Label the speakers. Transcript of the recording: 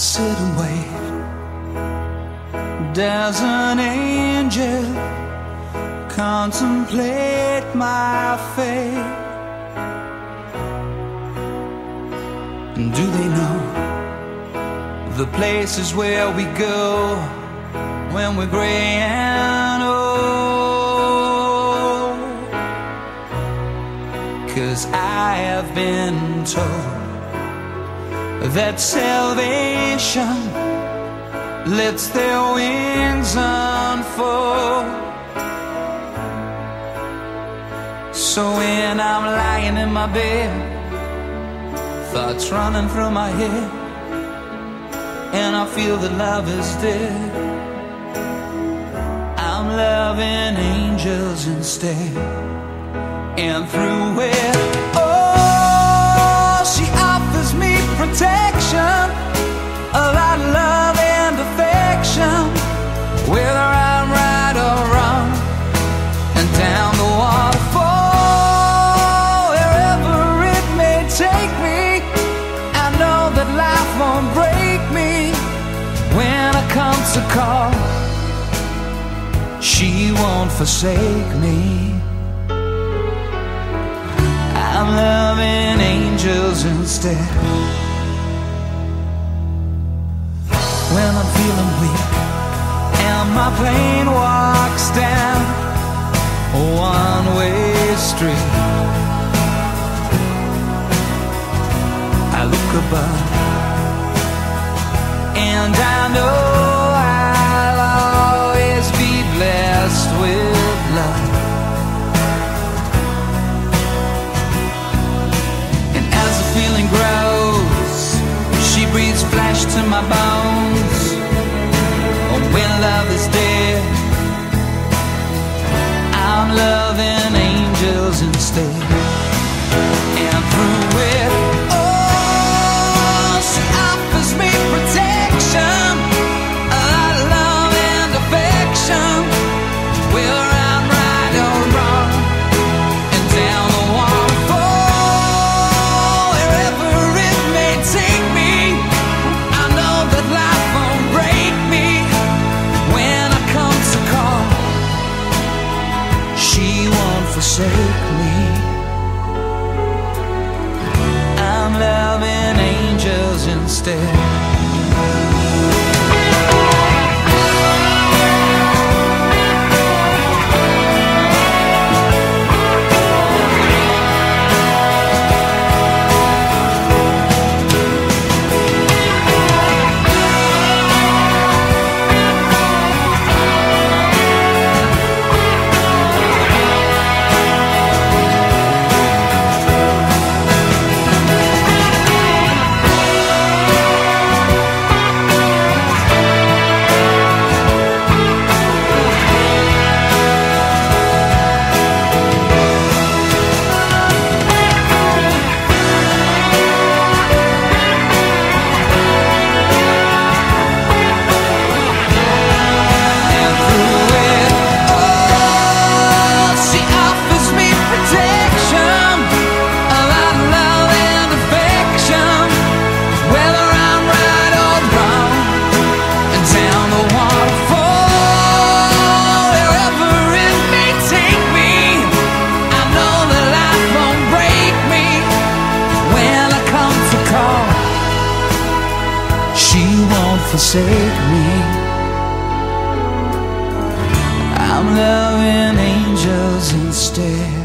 Speaker 1: sit and wait. Does an angel contemplate my fate? And do they know the places where we go when we're gray and old? 'Cause I have been told that salvation lets their wings unfold. So when I'm lying in my bed, thoughts running through my head, and I feel that love is dead, I'm loving angels instead. And through it, oh, she offers me protection, a lot of love and affection, whether I'm right or wrong, and down the waterfall, wherever it may take me, I know that life won't break me when I come to call. She won't forsake me. I'm loving angels instead. When I'm feeling weak and my plane walks down a one-way street, I look above and I know I'll always be blessed with love. And as the feeling grows, she breathes flesh to my bones. Oh, when love is dead, I'm loving angels instead. And through it, oh, she offers me protection, a lot of love and affection, whether I'm right or wrong, and down the waterfall, wherever it may take me, I know that life won't break me when I come to call. She won't forsake me. I'm loving angels instead. Forsake me. I'm loving angels instead.